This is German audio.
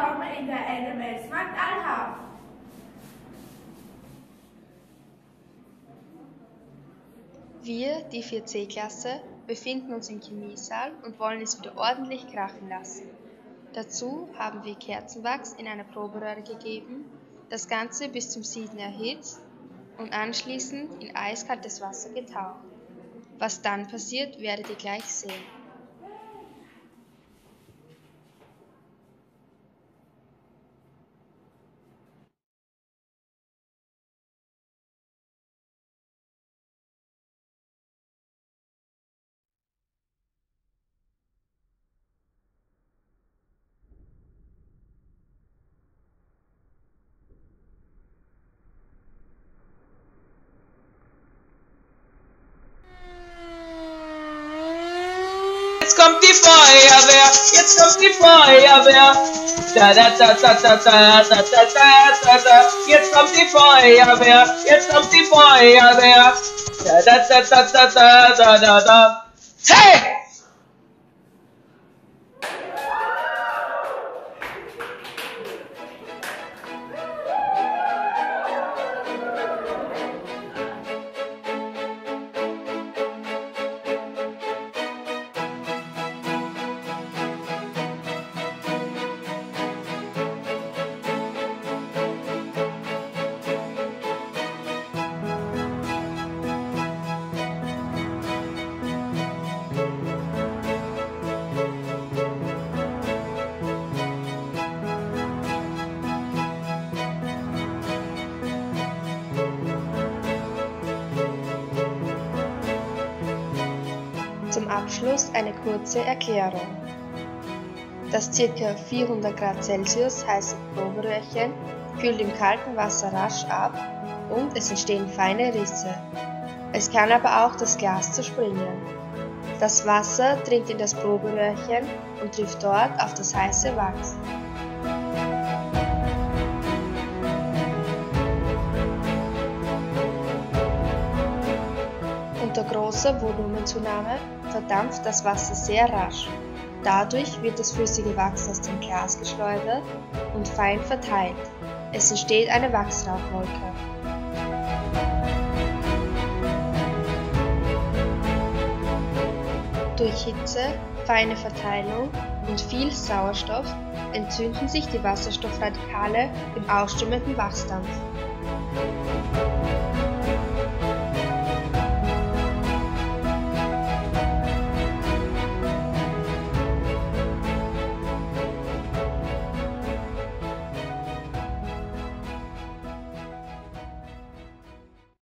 willkommen in der NMS Markt Allhaus. Wir, die 4C-Klasse, befinden uns im Chemiesaal und wollen es wieder ordentlich krachen lassen. Dazu haben wir Kerzenwachs in eine Proberöhre gegeben, das Ganze bis zum Sieden erhitzt und anschließend in eiskaltes Wasser getaucht. Was dann passiert, werdet ihr gleich sehen. Jetzt kommt die Feuerwehr, jetzt kommt die Feuerwehr. Da da da da da da da da da da. Jetzt kommt die Feuerwehr, jetzt kommt die Feuerwehr. Da da da da da da da da da. Hey! Zum Abschluss eine kurze Erklärung. Das ca. 400 Grad Celsius heiße Proberöhrchen kühlt im kalten Wasser rasch ab und es entstehen feine Risse. Es kann aber auch das Glas zerspringen. Das Wasser dringt in das Proberöhrchen und trifft dort auf das heiße Wachs. Unter großer Volumenzunahme verdampft das Wasser sehr rasch. Dadurch wird das flüssige Wachs aus dem Glas geschleudert und fein verteilt. Es entsteht eine Wachsrauchwolke. Durch Hitze, feine Verteilung und viel Sauerstoff entzünden sich die Wasserstoffradikale im ausströmenden Wachsdampf.